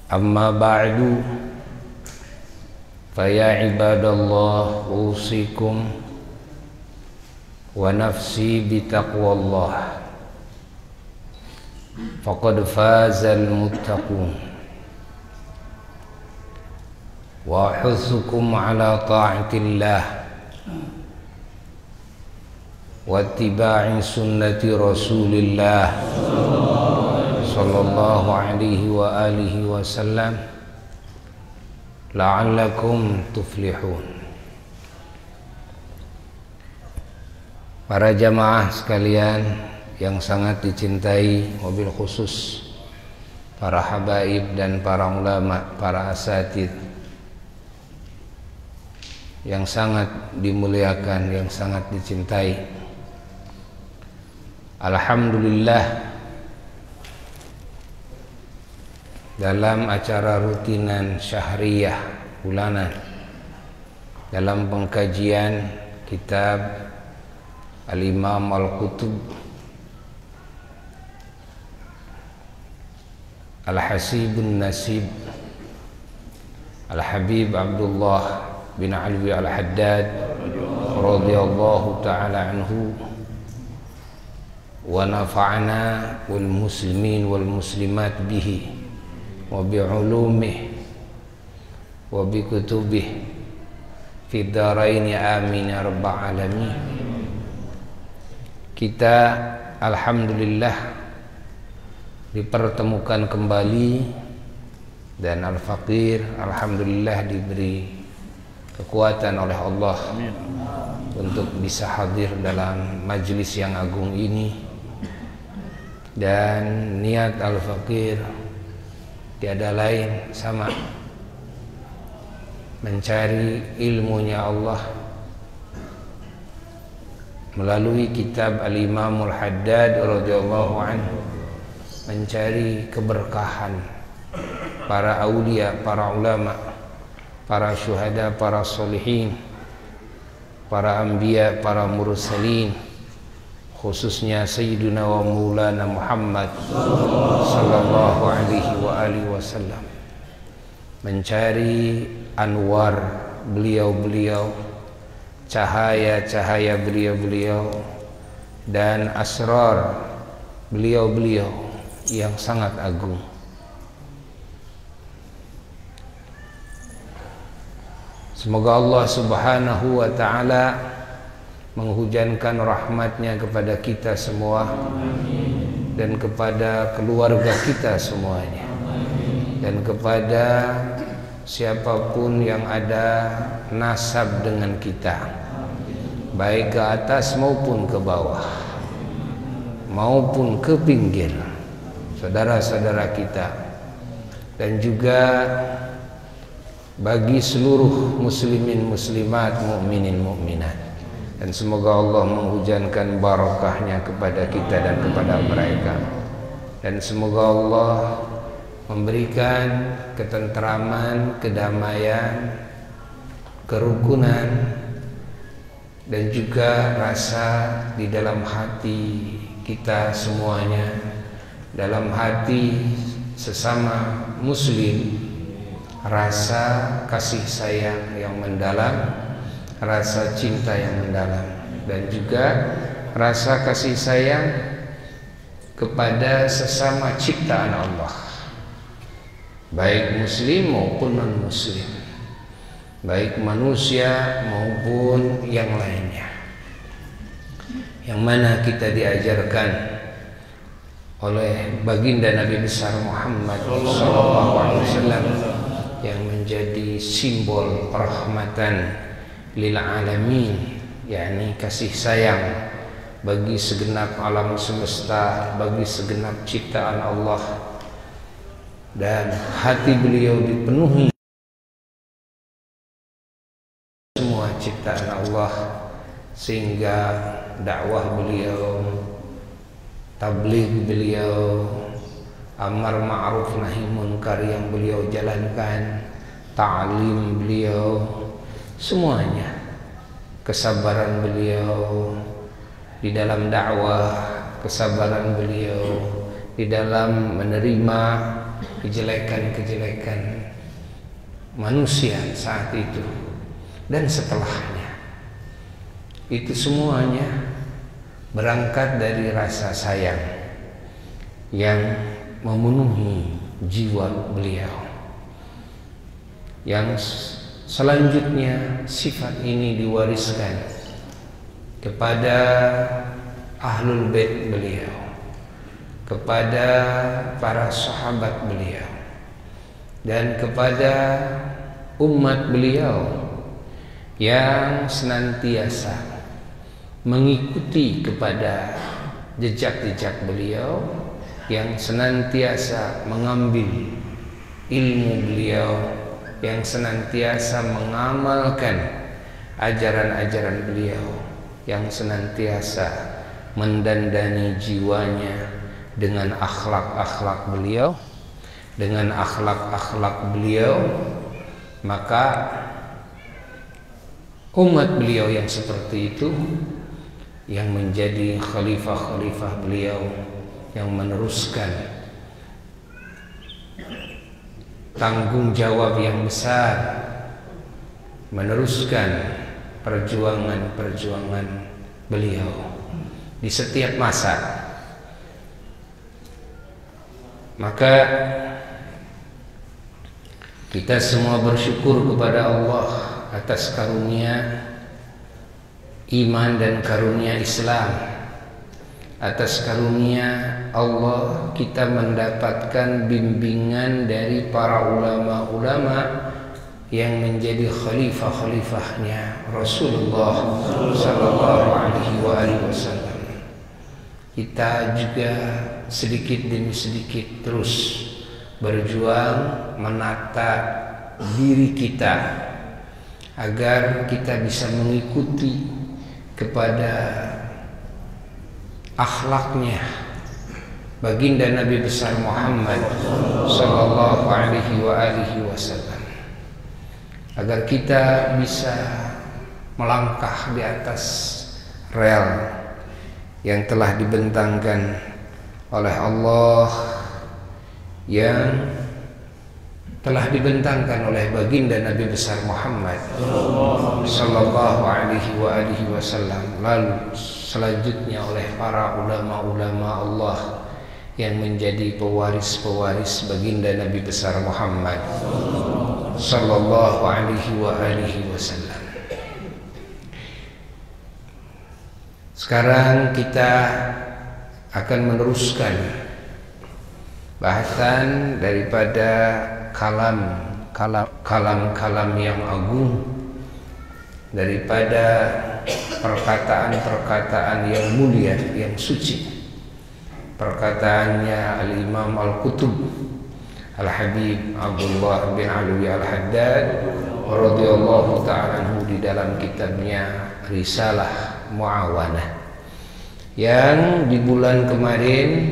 Amma ba'du, faya ibadallah, usikum wa nafsi bitaqwallah, faqad fazal muttaqun, wa ahuthukum ala ta'atillah wa ittiba'i sunnati rasulillah sallallahu alaihi wa alihi wasallam la'allakum tuflihun. Para jamaah sekalian yang sangat dicintai, wabil khusus para habaib dan para ulama, para asatid yang sangat dimuliakan, yang sangat dicintai. Alhamdulillah, dalam acara rutinan syahriyah bulanan, dalam pengkajian kitab Al-Imam Al-Qutub Al-Hasibun Nasib Al-Habib Abdullah bin Alwi Al-Haddad radhiyallahu ta'ala anhu, wa nafa'ana wal muslimin wal muslimat bihi wa bi'ulumih wa bi kutubih fi dharain, amin ya rabbal alamin. Kita alhamdulillah dipertemukan kembali, dan Al-Faqir alhamdulillah diberi kekuatan oleh Allah untuk bisa hadir dalam majlis yang agung ini. Dan niat Al-Faqir tiada lain sama mencari ilmunya Allah melalui kitab Al-Imam Al-Haddad radhiyallahu anhu, mencari keberkahan para aulia, para ulama, para syuhada, para solihin, para anbiya, para mursalin, khususnya Sayyiduna wa Maulana Muhammad sallallahu alaihi wa alihi wasallam, mencari anwar beliau-beliau, cahaya-cahaya beliau-beliau, dan asrar beliau-beliau yang sangat agung. Semoga Allah subhanahu wa ta'ala menghujankan rahmatnya kepada kita semua dan kepada keluarga kita semuanya, dan kepada siapapun yang ada nasab dengan kita, baik ke atas maupun ke bawah maupun ke pinggir, saudara-saudara kita, dan juga bagi seluruh muslimin muslimat, mukminin mukminat. Dan semoga Allah menghujankan barakahnya kepada kita dan kepada mereka. Dan semoga Allah memberikan ketentraman, kedamaian, kerukunan, dan juga rasa di dalam hati kita semuanya, dalam hati sesama muslim, rasa kasih sayang yang mendalam, rasa cinta yang mendalam, dan juga rasa kasih sayang kepada sesama ciptaan Allah, baik muslim maupun non muslim, baik manusia maupun yang lainnya, yang mana kita diajarkan oleh baginda Nabi besar Muhammad SAW, yang menjadi simbol rahmatan lil alamin, yakni kasih sayang bagi segenap alam semesta, bagi segenap ciptaan Allah. Dan hati beliau dipenuhi semua ciptaan Allah, sehingga dakwah beliau, tabligh beliau, amar ma'ruf nahi munkar yang beliau jalankan, ta'lim beliau, semuanya, kesabaran beliau di dalam dakwah, kesabaran beliau di dalam menerima kejelekan-kejelekan manusia saat itu dan setelahnya. Itu semuanya berangkat dari rasa sayang yang memenuhi jiwa beliau. Yang selanjutnya sifat ini diwariskan kepada ahlul bait beliau, kepada para sahabat beliau, dan kepada umat beliau yang senantiasa mengikuti kepada jejak-jejak beliau, yang senantiasa mengambil ilmu beliau, yang senantiasa mengamalkan ajaran-ajaran beliau, yang senantiasa mendandani jiwanya dengan akhlak-akhlak beliau, dengan akhlak-akhlak beliau, maka umat beliau yang seperti itu yang menjadi khalifah-khalifah beliau, yang meneruskan tanggung jawab yang besar, meneruskan perjuangan-perjuangan beliau di setiap masa. Maka kita semua bersyukur kepada Allah atas karunia iman dan karunia Islam. Atas karunia Allah kita mendapatkan bimbingan dari para ulama-ulama yang menjadi khalifah-khalifahnya Rasulullah sallallahu alaihi wasallam. Kita juga sedikit demi sedikit terus berjuang menata diri kita agar kita bisa mengikuti kepada akhlaknya baginda Nabi besar Muhammad sallallahu alaihi wasallam, agar kita bisa melangkah di atas rel yang telah dibentangkan oleh Allah, yang telah dibentangkan oleh baginda Nabi besar Muhammad sallallahu alaihi wasallam, lalu selanjutnya oleh para ulama-ulama Allah yang menjadi pewaris-pewaris baginda Nabi besar Muhammad sallallahu alaihi wasallam. Sekarang kita akan meneruskan bahasan daripada kalam yang agung, daripada perkataan-perkataan yang mulia, yang suci. Perkataannya Al-Imam Al-Qutub Al-Habib Abdullah bin Alwi Al-Haddad radhiyallahu ta'ala anhu di dalam kitabnya Risalah Muawanah, yang di bulan kemarin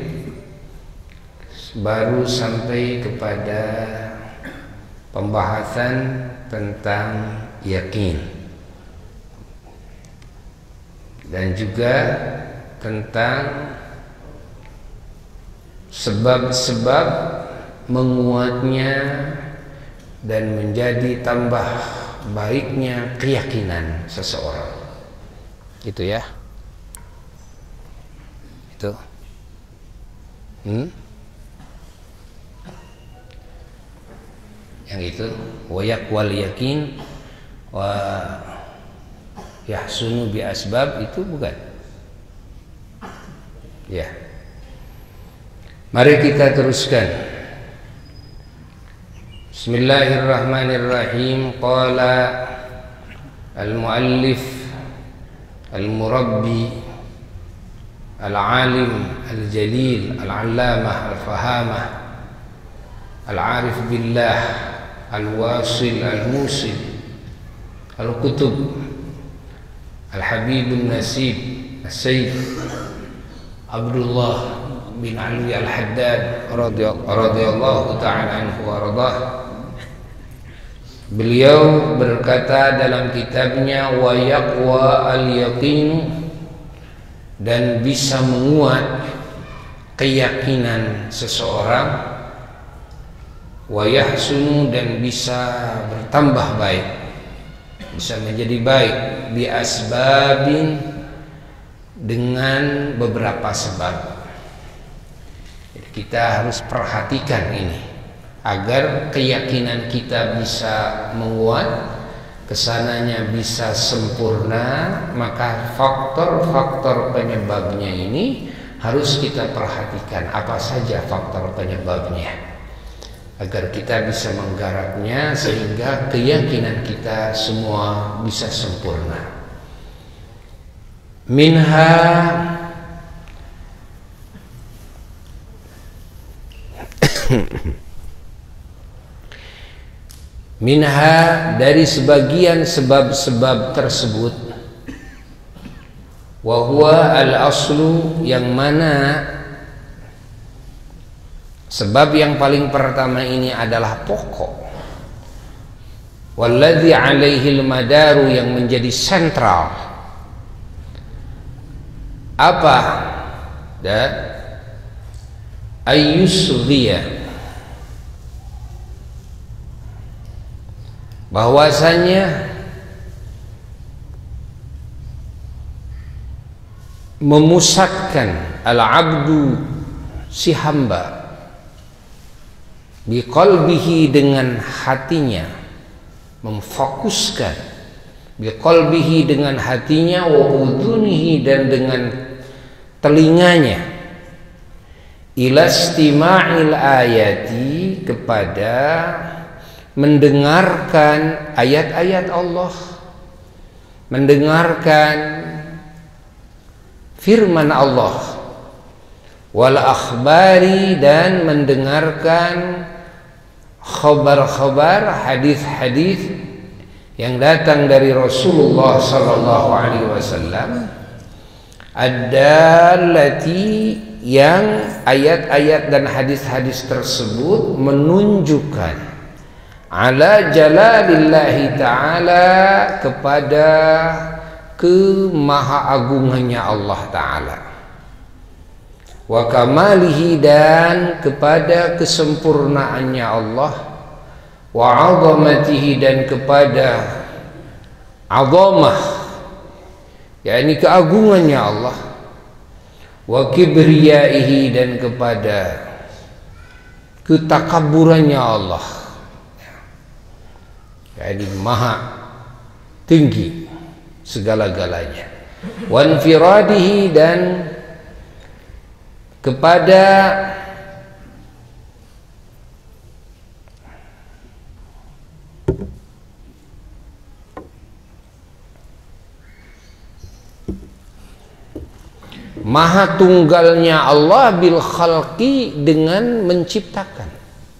baru sampai kepada pembahasan tentang yakin dan juga tentang sebab-sebab menguatnya dan menjadi tambah baiknya keyakinan seseorang. Itu ya. Itu. Yang itu wal yakin wa yahsunu bi asbab, itu bukan? Ya. Mari kita teruskan. Bismillahirrahmanirrahim. Qala al-muallif al-murabbi al-alim al-jalil al-allamah al-fahamah al-arif billah al-wasil al-musil al-kutub al-habib al-nasib al-sayyid Abdullah bin Alwi Al-Haddad radhiyallahu ta'ala anhu wa radhah. Beliau berkata dalam kitabnya wa yaqwa al-yaqin, dan bisa menguat keyakinan seseorang, wa yahsunu dan bisa bertambah baik, bisa menjadi baik, bi asbabin dengan beberapa sebab. Jadi kita harus perhatikan ini agar keyakinan kita bisa menguat, kesananya bisa sempurna. Maka faktor-faktor penyebabnya ini harus kita perhatikan, apa saja faktor penyebabnya, agar kita bisa menggarapnya sehingga keyakinan kita semua bisa sempurna. Minha dari sebagian sebab-sebab tersebut, wa huwa al-aslu, yang mana sebab yang paling pertama ini adalah pokok, walladzi alaihi al-madaru, yang menjadi sentral. Apa? Dan ayyusriya, bahwasanya memusatkan al-abdu, si hamba, biqalbihi, dengan hatinya, memfokuskan, biqalbihi dengan hatinya, wa udhunihi dan dengan telinganya, ila istima'il ayati, kepada mendengarkan ayat-ayat Allah, mendengarkan firman Allah, wal akhbari, dan mendengarkan khabar-khabar, hadis-hadis yang datang dari Rasulullah sallallahu alaihi wasallam, ad-dallati, yang ayat-ayat dan hadis-hadis tersebut menunjukkan ala jalalillahi ta'ala, kepada kemahaagungannya Allah Ta'ala, wa kamalihi, dan kepada kesempurnaannya Allah, wa azamatihi, dan kepada azamah, yakni keagungannya Allah, wa kibriyaihi, dan kepada ketakaburannya Allah, yakni maha tinggi segala-galanya, wa infiradihi, dan kepada maha tunggalnya Allah, bil khalqi, dengan menciptakan,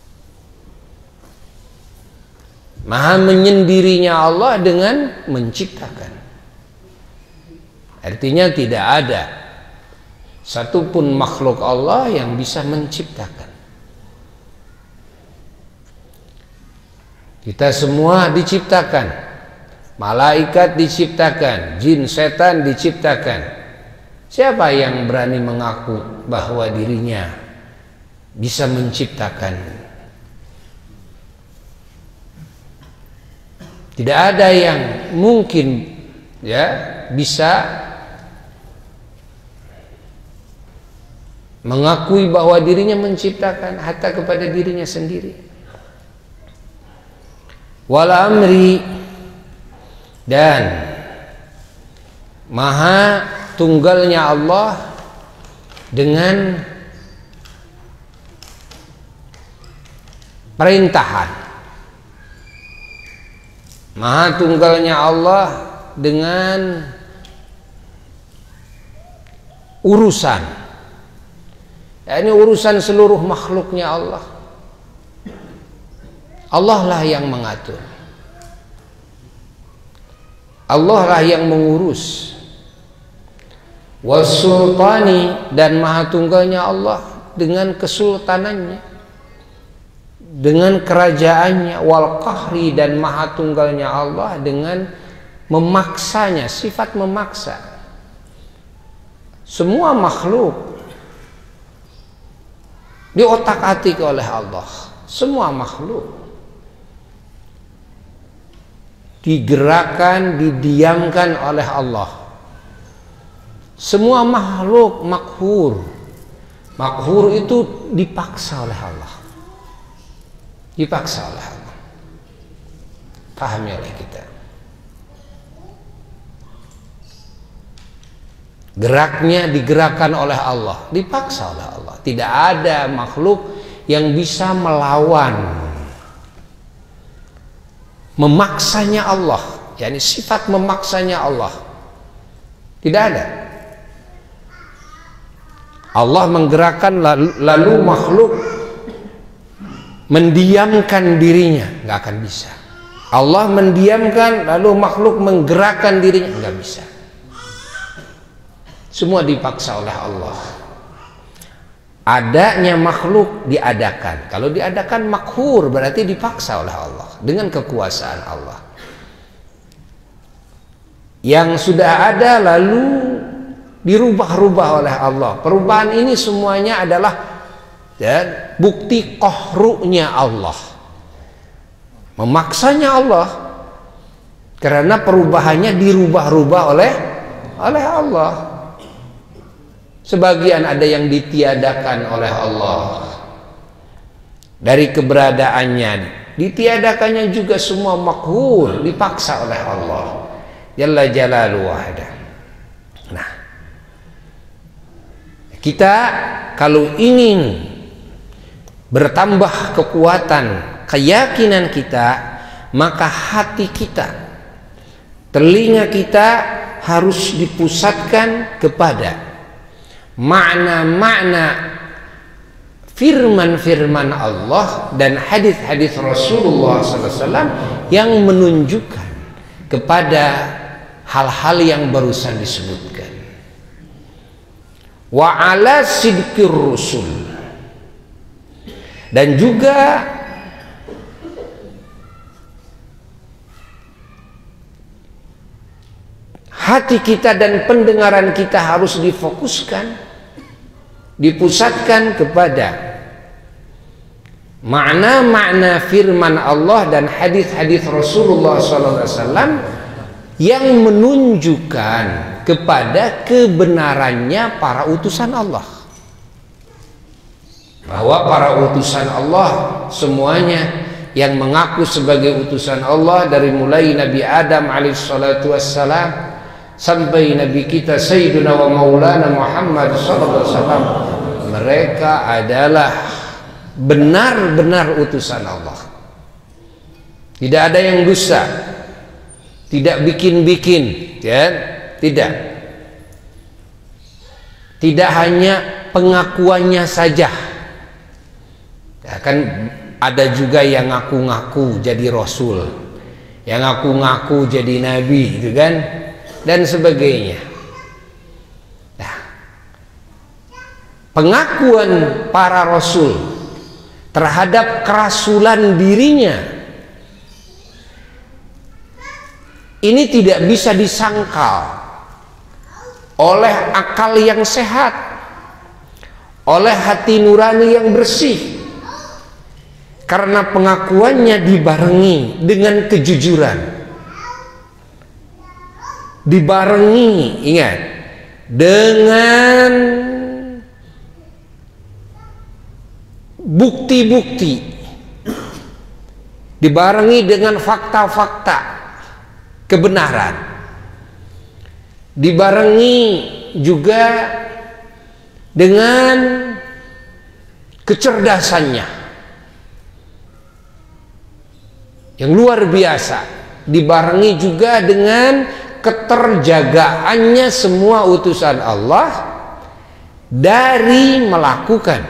maha menyendirinya Allah dengan menciptakan. Artinya tidak ada satupun makhluk Allah yang bisa menciptakan. Kita semua diciptakan, malaikat diciptakan, jin setan diciptakan. Siapa yang berani mengaku bahwa dirinya bisa menciptakan? Tidak ada yang mungkin bisa mengakui bahwa dirinya menciptakan, hatta kepada dirinya sendiri. Wal amri, dan maha tunggalnya Allah dengan perintahan, maha tunggalnya Allah dengan urusan, ini urusan seluruh makhluknya Allah. Allah lah yang mengatur, Allah lah yang mengurus. Wasultani, dan maha tunggalnya Allah dengan kesultanannya, dengan kerajaannya. Wal qahri, dan maha tunggalnya Allah dengan memaksanya, sifat memaksa. Semua makhluk diotak-atik oleh Allah. Semua makhluk digerakkan, didiamkan oleh Allah. Semua makhluk makhur. Makhur itu dipaksa oleh Allah. Dipaksa oleh Allah. Pahami oleh kita. Geraknya digerakkan oleh Allah, dipaksa oleh Allah. Tidak ada makhluk yang bisa melawan, memaksanya Allah, yakni sifat memaksanya Allah. Tidak ada. Allah menggerakkan lalu makhluk mendiamkan dirinya, nggak akan bisa. Allah mendiamkan lalu makhluk menggerakkan dirinya, nggak bisa. Semua dipaksa oleh Allah. Adanya makhluk diadakan. Kalau diadakan makhur berarti dipaksa oleh Allah dengan kekuasaan Allah. Yang sudah ada lalu dirubah-rubah oleh Allah. Perubahan ini semuanya adalah bukti qahrunya Allah. Memaksanya Allah. Karena perubahannya dirubah-rubah oleh Allah. Sebagian ada yang ditiadakan oleh Allah dari keberadaannya, ditiadakannya juga semua makhur, dipaksa oleh Allah Jalla Jalaluhu wahda. Nah, kita kalau ingin bertambah kekuatan keyakinan kita, maka hati kita, telinga kita harus dipusatkan kepada makna-makna firman-firman Allah dan hadis-hadis Rasulullah SAW yang menunjukkan kepada hal-hal yang barusan disebutkan. Wa ala sidqir rusul, dan juga hati kita dan pendengaran kita harus difokuskan, dipusatkan kepada makna-makna firman Allah dan hadis-hadis Rasulullah SAW yang menunjukkan kepada kebenarannya para utusan Allah. Bahwa para utusan Allah semuanya yang mengaku sebagai utusan Allah, dari mulai Nabi Adam alaihissalatu wassalam sampai Nabi kita Sayyiduna wa Maulana Muhammad sallallahu alaihi wasallam, mereka adalah benar-benar utusan Allah. Tidak ada yang dusta, tidak bikin-bikin, ya, tidak. Tidak hanya pengakuannya saja. Ya, kan ada juga yang ngaku-ngaku jadi rasul, yang ngaku-ngaku jadi nabi, gitu kan, dan sebagainya. Nah, pengakuan para rasul terhadap kerasulan dirinya ini tidak bisa disangkal oleh akal yang sehat, oleh hati nurani yang bersih, karena pengakuannya dibarengi dengan kejujuran, dibarengi, ingat, dengan bukti-bukti, dibarengi dengan fakta-fakta kebenaran, dibarengi juga dengan kecerdasannya yang luar biasa, dibarengi juga dengan keterjagaannya semua utusan Allah dari melakukan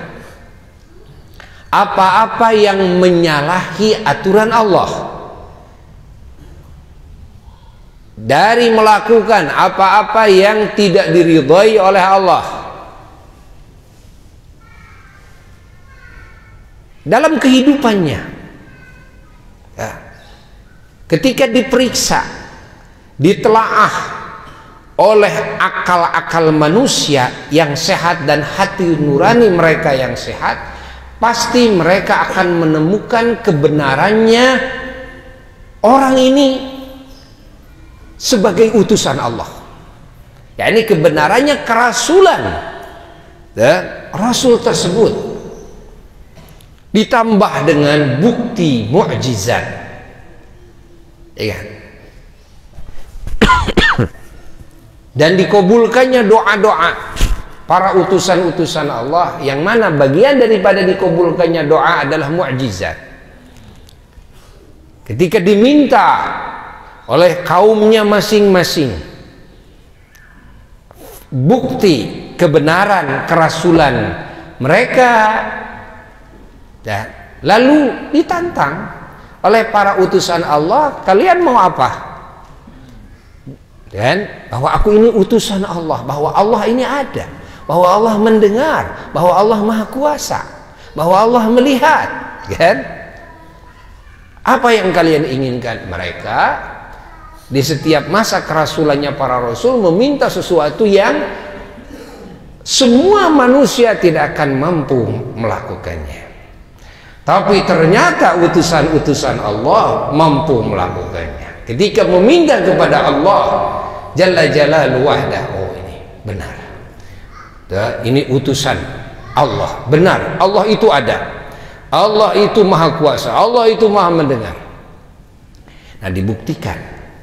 apa-apa yang menyalahi aturan Allah, dari melakukan apa-apa yang tidak diridhai oleh Allah. Dalam kehidupannya, ya, ketika diperiksa, ditelaah oleh akal-akal manusia yang sehat dan hati nurani mereka yang sehat, pasti mereka akan menemukan kebenarannya orang ini sebagai utusan Allah. Ya, ini kebenarannya kerasulan Rasul tersebut ditambah dengan bukti mukjizat, ya. Dan dikabulkannya doa-doa para utusan-utusan Allah, yang mana bagian daripada dikabulkannya doa adalah mukjizat. Ketika diminta oleh kaumnya masing-masing bukti kebenaran kerasulan mereka, lalu ditantang oleh para utusan Allah, kalian mau apa? Dan bahwa aku ini utusan Allah, bahwa Allah ini ada, bahwa Allah mendengar, bahwa Allah maha kuasa, bahwa Allah melihat, kan? Apa yang kalian inginkan? Mereka di setiap masa kerasulannya para rasul meminta sesuatu yang semua manusia tidak akan mampu melakukannya, tapi ternyata utusan-utusan Allah mampu melakukannya. Ketika meminta kepada Allah Jalla Jalaluhu wahdah, oh ini benar, ini utusan Allah, benar, Allah itu ada, Allah itu maha kuasa, Allah itu maha mendengar. Nah, dibuktikan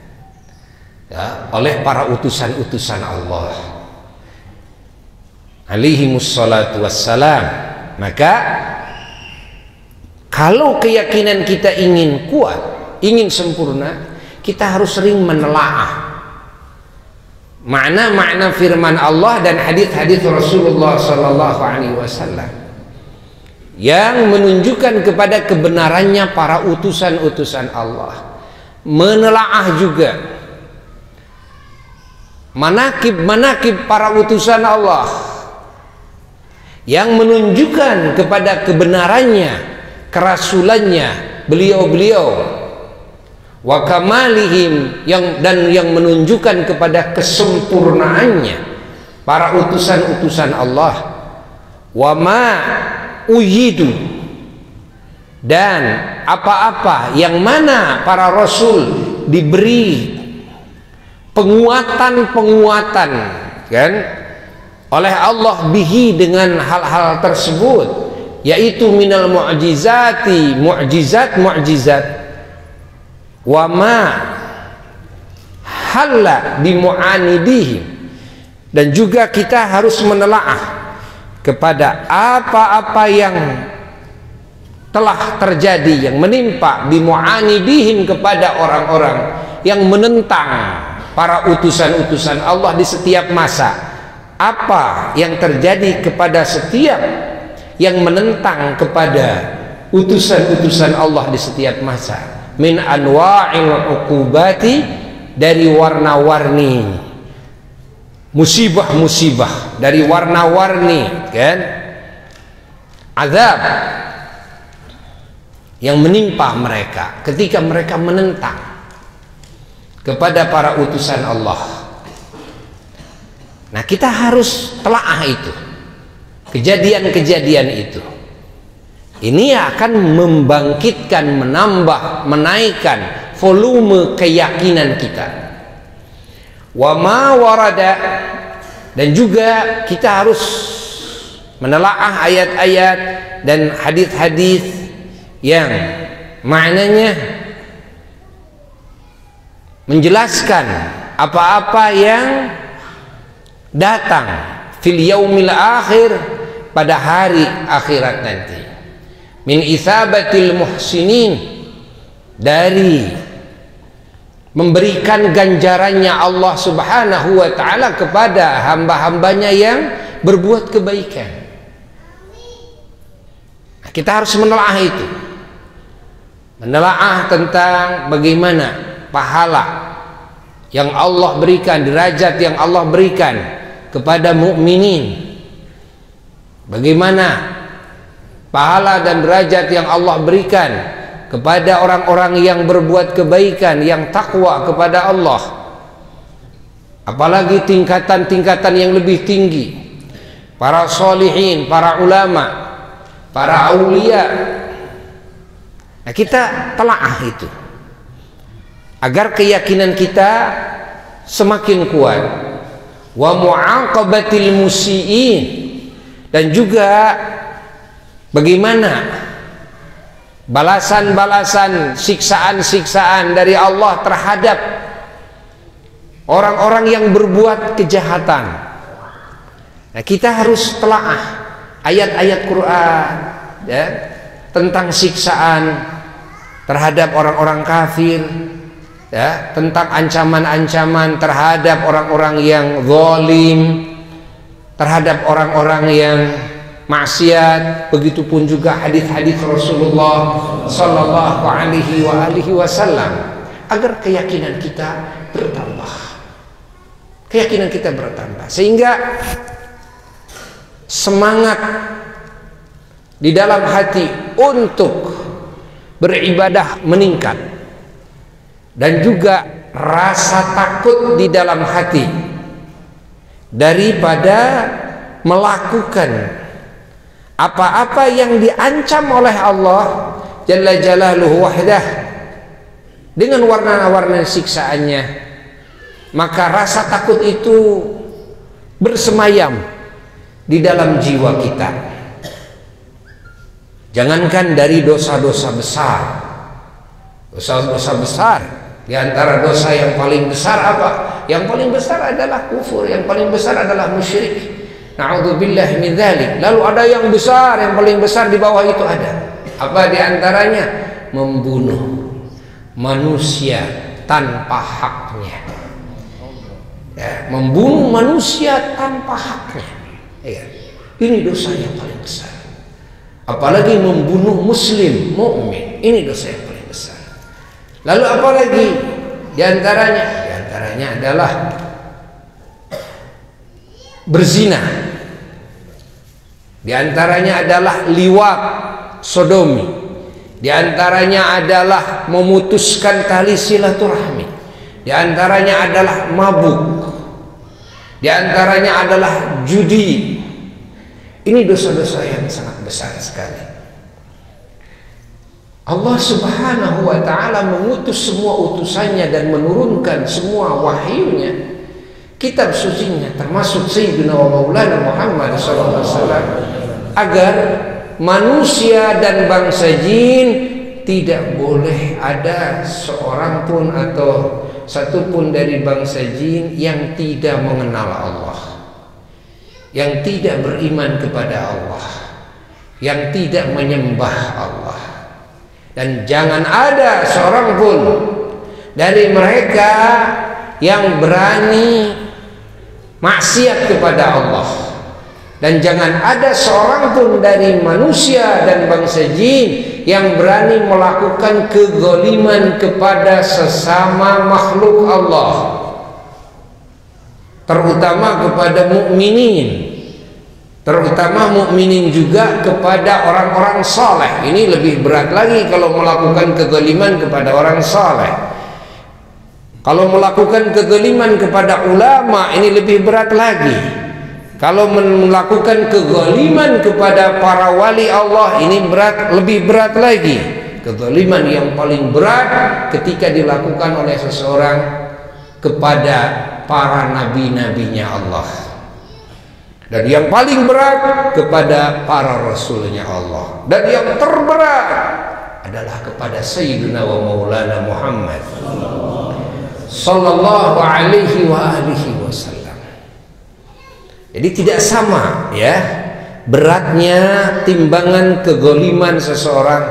oleh para utusan-utusan Allah alaihimus salatu wassalam. Maka kalau keyakinan kita ingin kuat, ingin sempurna, kita harus sering menelaah makna-makna firman Allah dan hadis-hadis Rasulullah sallallahu alaihi wasallam yang menunjukkan kepada kebenarannya para utusan-utusan Allah. Menelaah juga manakib-manakib para utusan Allah yang menunjukkan kepada kebenarannya, kerasulannya beliau-beliau, wa kamalihim, yang menunjukkan kepada kesempurnaannya para utusan-utusan Allah, wa ma uyidu, dan apa-apa yang mana para rasul diberi penguatan-penguatan, kan, oleh Allah bihi, dengan hal-hal tersebut, yaitu minal mu'jizati, mu'jizat, wa ma halla bimu'anidihim, dan juga kita harus menelaah kepada apa-apa yang telah terjadi, yang menimpa bimu'anidihim, kepada orang-orang yang menentang para utusan-utusan Allah di setiap masa. Apa yang terjadi kepada setiap yang menentang kepada utusan-utusan Allah di setiap masa, min anwa'il uqubati, dari warna-warni musibah-musibah, dari warna-warni, kan, azab yang menimpa mereka ketika mereka menentang kepada para utusan Allah. Nah, kita harus telaah itu, kejadian-kejadian itu. Ini akan membangkitkan, menambah, menaikkan volume keyakinan kita. Wa ma warada, dan juga kita harus menelaah ayat-ayat dan hadis-hadis yang maknanya menjelaskan apa-apa yang datang fil yaumil akhir, pada hari akhirat nanti, min isabatil muhsinin, dari memberikan ganjarannya Allah subhanahu wa ta'ala kepada hamba-hambanya yang berbuat kebaikan. Nah, kita harus menelaah itu, menelaah tentang bagaimana pahala yang Allah berikan, derajat yang Allah berikan kepada mukminin, bagaimana pahala dan derajat yang Allah berikan kepada orang-orang yang berbuat kebaikan, yang takwa kepada Allah. Apalagi tingkatan-tingkatan yang lebih tinggi, para sholihin, para ulama, para aulia. Nah, kita telaah itu agar keyakinan kita semakin kuat. Wa mu'aqabatil musii'in, dan juga bagaimana balasan-balasan, siksaan-siksaan dari Allah terhadap orang-orang yang berbuat kejahatan. Nah, kita harus telaah ayat-ayat Quran ya, tentang siksaan terhadap orang-orang kafir ya, tentang ancaman-ancaman terhadap orang-orang yang zalim, terhadap orang-orang yang maksiat. Begitupun juga hadis-hadis Rasulullah sallallahu alaihi wasallam, agar keyakinan kita bertambah. Keyakinan kita bertambah sehingga semangat di dalam hati untuk beribadah meningkat, dan juga rasa takut di dalam hati daripada melakukan apa-apa yang diancam oleh Allah Jalla Jalaluhu wahdah dengan warna-warna siksaannya. Maka rasa takut itu bersemayam di dalam jiwa kita. Jangankan dari dosa-dosa besar, dosa-dosa besar, di antara dosa yang paling besar apa? Yang paling besar adalah kufur, yang paling besar adalah musyrik. Na'udzubillah min dzalik. Lalu ada yang besar, yang paling besar di bawah itu ada. Apa di antaranya? Membunuh manusia tanpa haknya. Ya, membunuh manusia tanpa haknya. Ya, ini dosa yang paling besar. Apalagi membunuh muslim, mukmin, ini dosa yang paling besar. Lalu apa lagi? Di antaranya adalah berzina. Di antaranya adalah liwat, sodomi. Di antaranya adalah memutuskan tali silaturahmi. Di antaranya adalah mabuk. Di antaranya adalah judi. Ini dosa-dosa yang sangat besar sekali. Allah Subhanahu wa ta'ala mengutus semua utusannya dan menurunkan semua wahyunya, kitab sucinya, termasuk Sayyidina wa Maulana Muhammad SAW, agar manusia dan bangsa jin tidak boleh ada seorang pun atau satu pun dari bangsa jin yang tidak mengenal Allah, yang tidak beriman kepada Allah, yang tidak menyembah Allah. Dan jangan ada seorang pun dari mereka yang berani maksiat kepada Allah. Dan jangan ada seorang pun dari manusia dan bangsa jin yang berani melakukan kezaliman kepada sesama makhluk Allah, terutama kepada mukminin, terutama mukminin juga kepada orang-orang saleh. Ini lebih berat lagi kalau melakukan kezaliman kepada orang saleh. Kalau melakukan kezaliman kepada ulama, ini lebih berat lagi. Kalau melakukan kezaliman kepada para wali Allah, ini lebih berat lagi. Kezaliman yang paling berat ketika dilakukan oleh seseorang kepada para nabi-nabinya Allah. Dan yang paling berat kepada para rasulnya Allah. Dan yang terberat adalah kepada Sayyidina wa Maulana Muhammad sallallahu alaihi wa alihi wasallam. Jadi tidak sama ya beratnya timbangan kezaliman seseorang,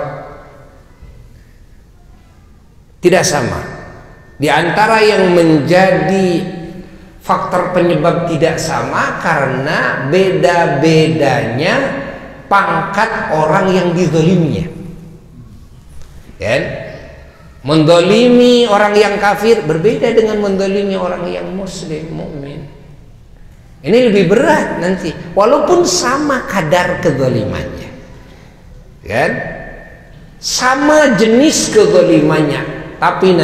tidak sama. Di antara yang menjadi faktor penyebab tidak sama karena beda-bedanya pangkat orang yang dizaliminya. Kan? Mendolimi orang yang kafir berbeda dengan mendolimi orang yang muslim, mukmin. Ini lebih berat nanti, walaupun sama kadar kezalimannya, kan? Sama jenis kezalimannya, tapi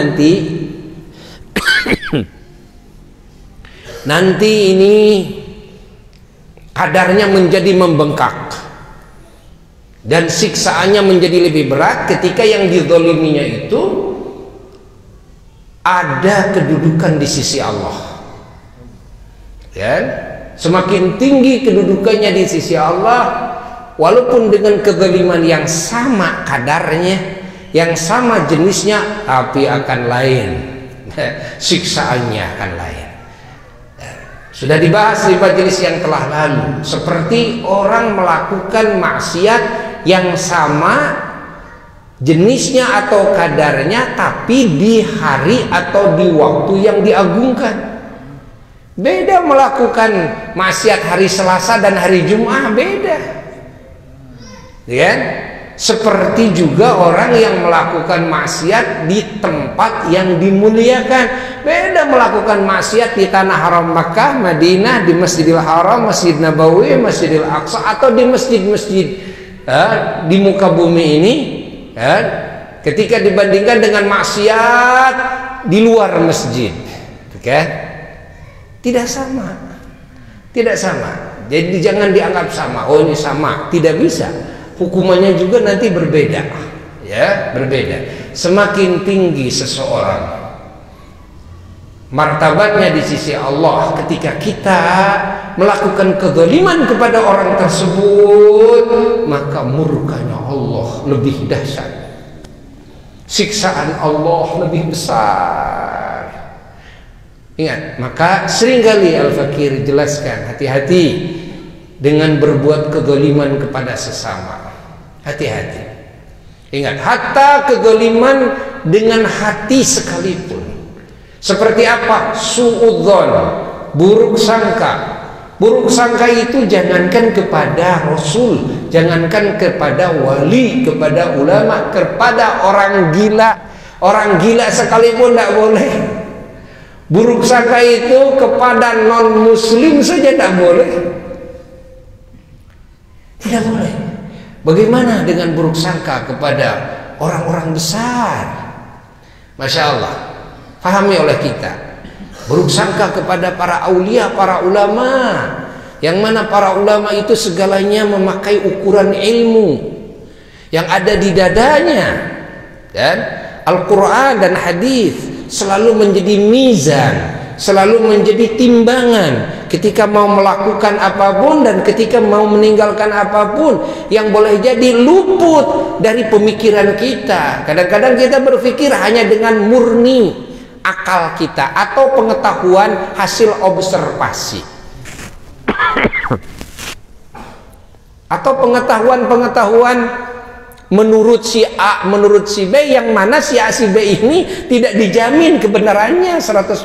nanti ini kadarnya menjadi membengkak. dan siksaannya menjadi lebih berat ketika yang dizaliminya itu ada kedudukan di sisi Allah. Ya, semakin tinggi kedudukannya di sisi Allah, walaupun dengan kezaliman yang sama kadarnya, yang sama jenisnya, tapi akan lain, siksaannya akan lain. Sudah dibahas di majelis yang telah lalu, seperti orang melakukan maksiat yang sama jenisnya atau kadarnya, tapi di hari atau di waktu yang diagungkan. Beda melakukan maksiat hari Selasa dan hari Jumat, beda. Ya, seperti juga orang yang melakukan maksiat di tempat yang dimuliakan. Beda melakukan maksiat di tanah haram Makkah, Madinah, di Masjidil Haram, Masjid Nabawi, Masjidil Aqsa, atau di masjid-masjid di muka bumi ini, ketika dibandingkan dengan maksiat di luar masjid. Tidak sama, tidak sama. Jadi jangan dianggap sama. Oh, ini sama, tidak bisa. Hukumannya juga nanti berbeda, ya, berbeda. Semakin tinggi seseorang martabatnya di sisi Allah ketika kita melakukan kezaliman kepada orang tersebut, maka murkanya Allah lebih dahsyat, siksaan Allah lebih besar. Ingat, maka seringkali Al-Fakir jelaskan, hati-hati dengan berbuat kezaliman kepada sesama. Hati-hati. Ingat, hatta kezaliman dengan hati sekalipun. Seperti apa? Suudzon, buruk sangka. Buruk sangka itu jangankan kepada Rasul, jangankan kepada wali, kepada ulama, kepada orang gila. Orang gila sekalipun tidak boleh. Buruk sangka itu kepada non muslim saja tidak boleh. Tidak boleh. Bagaimana dengan buruk sangka kepada orang-orang besar? Masya Allah, pahami oleh kita. Buruk sangka kepada para aulia, para ulama, yang mana para ulama itu segalanya memakai ukuran ilmu yang ada di dadanya, dan Al-Quran dan hadis selalu menjadi mizan, selalu menjadi timbangan ketika mau melakukan apapun dan ketika mau meninggalkan apapun yang boleh jadi luput dari pemikiran kita. Kadang-kadang kita berpikir hanya dengan murni akal kita atau pengetahuan hasil observasi atau pengetahuan-pengetahuan menurut si A, menurut si B, yang mana si A, si B ini tidak dijamin kebenarannya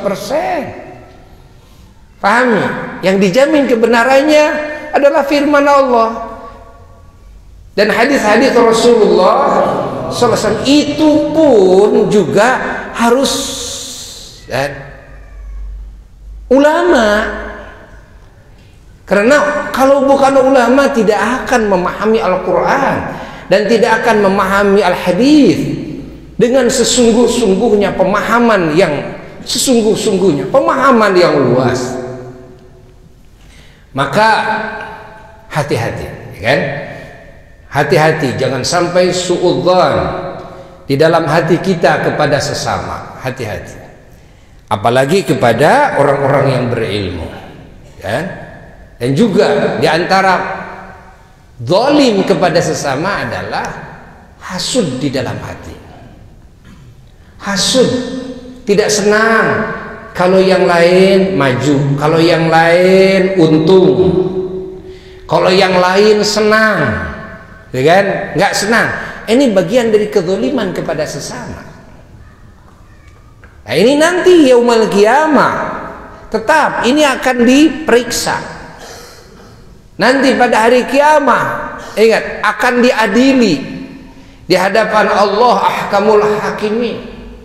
100%. Pahami? Yang dijamin kebenarannya adalah firman Allah dan hadis-hadis Rasulullah SAW. Itu pun juga harus ulama, karena kalau bukan ulama tidak akan memahami Al-Quran dan tidak akan memahami al-hadis dengan sesungguh-sungguhnya, pemahaman yang sesungguh-sungguhnya, pemahaman yang luas. Maka hati-hati, kan? Hati-hati, jangan sampai suudzon di dalam hati kita kepada sesama. Hati-hati, apalagi kepada orang-orang yang berilmu, kan? Dan juga di antara zalim kepada sesama adalah hasud di dalam hati. Hasud, tidak senang kalau yang lain maju, kalau yang lain untung, kalau yang lain senang, ya kan? Nggak senang. Ini bagian dari kezaliman kepada sesama. Nah, ini nanti yaumul qiyamah tetap ini akan diperiksa. Nanti pada hari kiamat, ingat, akan diadili di hadapan Allah ahkamul hakimin.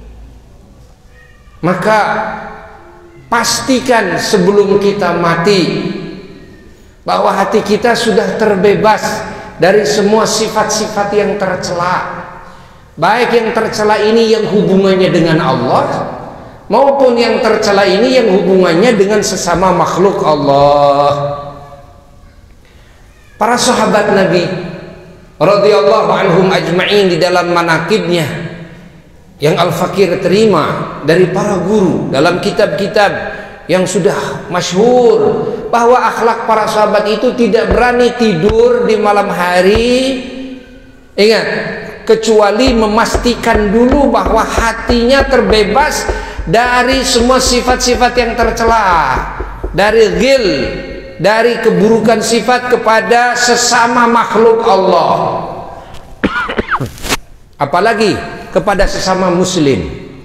Maka pastikan sebelum kita mati bahwa hati kita sudah terbebas dari semua sifat-sifat yang tercela. Baik yang tercela ini yang hubungannya dengan Allah, maupun yang tercela ini yang hubungannya dengan sesama makhluk Allah. Para sahabat Nabi radhiyallahu anhum ajma'in di dalam manaqibnya yang Al-Fakir terima dari para guru dalam kitab-kitab yang sudah masyhur, bahwa akhlak para sahabat itu tidak berani tidur di malam hari, ingat, kecuali memastikan dulu bahwa hatinya terbebas dari semua sifat-sifat yang tercela, dari ghil, dari keburukan sifat kepada sesama makhluk Allah, apalagi kepada sesama muslim.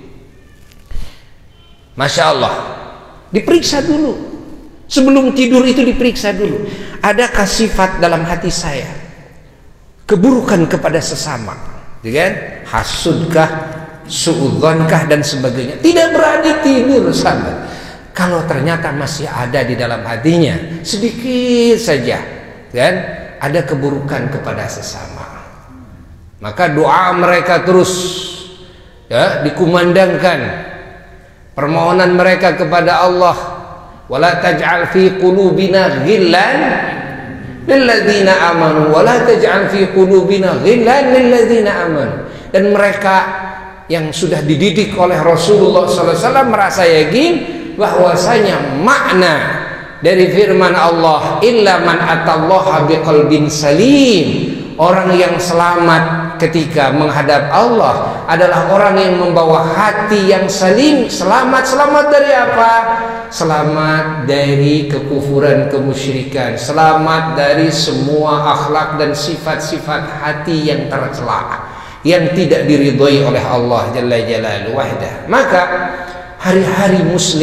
Masya Allah, diperiksa dulu sebelum tidur, itu diperiksa dulu, adakah sifat dalam hati saya keburukan kepada sesama, kan? Hasudkah, suudzonkah, dan sebagainya. Tidak berani tidur sahabat kalau ternyata masih ada di dalam hatinya sedikit saja, kan, ada keburukan kepada sesama. Maka doa mereka terus ya dikumandangkan, permohonan mereka kepada Allah, wala taj'al fi qulubina ghillan lilladzina amanu wala taj'al fi qulubina ghillan lilladzina amanu. Dan mereka yang sudah dididik oleh Rasulullah SAW merasa yakin bahwasanya makna dari firman Allah, illa man atallaha biqalbin salim, orang yang selamat ketika menghadap Allah adalah orang yang membawa hati yang salim. Selamat dari apa? Selamat dari kekufuran, kemusyrikan, selamat dari semua akhlak dan sifat-sifat hati yang tercela, yang tidak diridhoi oleh Allah Jalla Jalaluhu wahdah. Maka hari-hari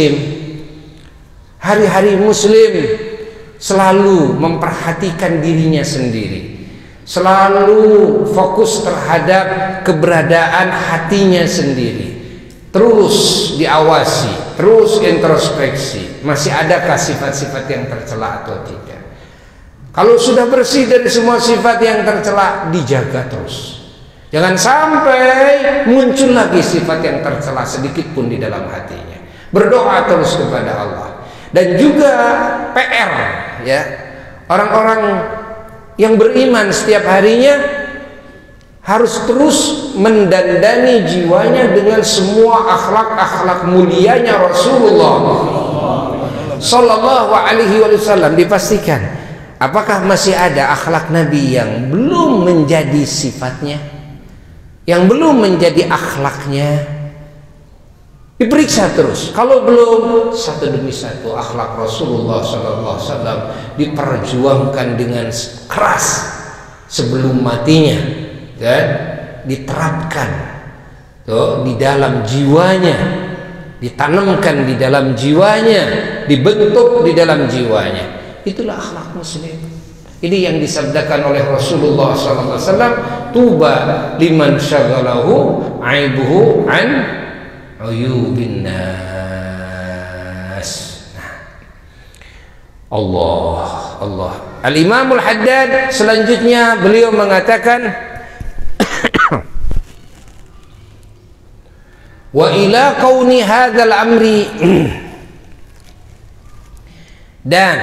muslim selalu memperhatikan dirinya sendiri, selalu fokus terhadap keberadaan hatinya sendiri, terus diawasi, terus introspeksi, masih adakah sifat-sifat yang tercela atau tidak. Kalau sudah bersih dari semua sifat yang tercela, dijaga terus, jangan sampai muncul lagi sifat yang tercela sedikit pun di dalam hatinya. Berdoa terus kepada Allah. Dan juga PR ya, orang-orang yang beriman setiap harinya harus terus mendandani jiwanya dengan semua akhlak-akhlak mulianya Rasulullah Sallallahu Alaihi Wasallam. Dipastikan apakah masih ada akhlak Nabi yang belum menjadi sifatnya, yang belum menjadi akhlaknya. Diperiksa terus. Kalau belum, satu demi satu akhlak Rasulullah SAW diperjuangkan dengan keras sebelum matinya, dan diterapkan tuh di dalam jiwanya, ditanamkan di dalam jiwanya, dibentuk di dalam jiwanya. Itulah akhlak muslim. Ini yang disabdakan oleh Rasulullah SAW, tuba liman syaghalahu aibuhu an uyubin nas. Allah. Al-Imamul Haddad selanjutnya beliau mengatakan wa ila kauni hadzal amri, dan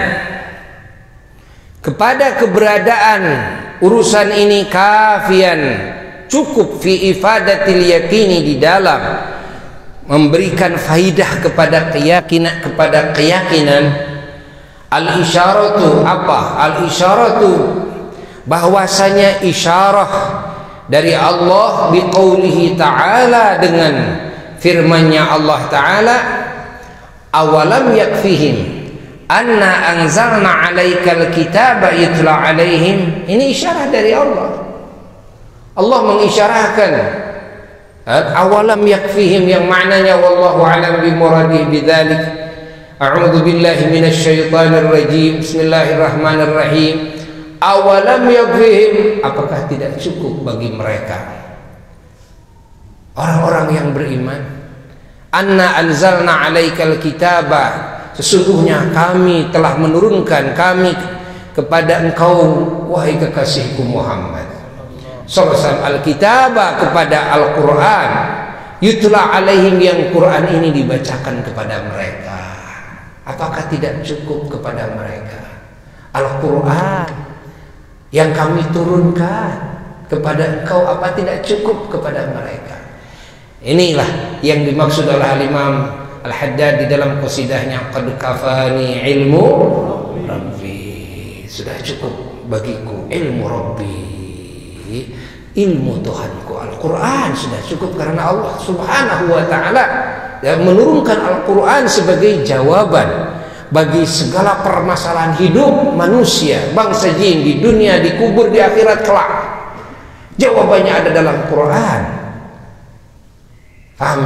kepada keberadaan urusan ini kafian, cukup fi ifadatil yakini, di dalam memberikan faidah kepada keyakinan. Al-isyaratu apa? Al-isyaratu bahwasanya isyarah dari Allah biqaulihi ta'ala, dengan firman-Nya Allah Ta'ala, awalam yakfihim anna anzalna 'alaikal kitaba yutla 'alaihim. Ini isyarah dari Allah. Allah mengisyarahkan awalam yakfihim, yang maknanya wallahu a'lam bimuradihi bidzalik. A'udzu billahi minasyaitonir rajim. Bismillahirrahmanirrahim. Awalam yakfihim, apakah tidak cukup bagi mereka orang-orang yang beriman, anna anzalna 'alaikal kitaba, sesungguhnya kami telah menurunkan kepada engkau wahai kekasihku Muhammad sallallahu al-kitaba, kepada Al-Quran, yutla alaihim, yang Quran ini dibacakan kepada mereka. Apakah tidak cukup kepada mereka Al-Quran yang kami turunkan kepada engkau apa tidak cukup kepada mereka? Inilah yang dimaksud oleh Al-Imam Al-Haddad di dalam qasidahnya, qad kafani ilmu Rabbi, sudah cukup bagiku ilmu Rabbi, ilmu Tuhanku. Al-Quran sudah cukup karena Allah Subhanahu wa ta'ala menurunkan Al-Quran sebagai jawaban bagi segala permasalahan hidup manusia, bangsa jin, di dunia, di kubur, di akhirat kelak. Jawabannya ada dalam Quran. Paham?